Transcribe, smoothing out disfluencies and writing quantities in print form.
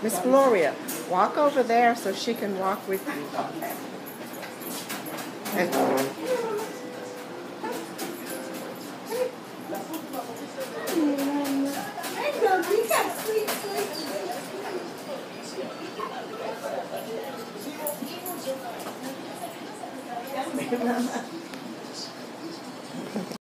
Miss Gloria, walk over there so she can walk with you. And Sleep.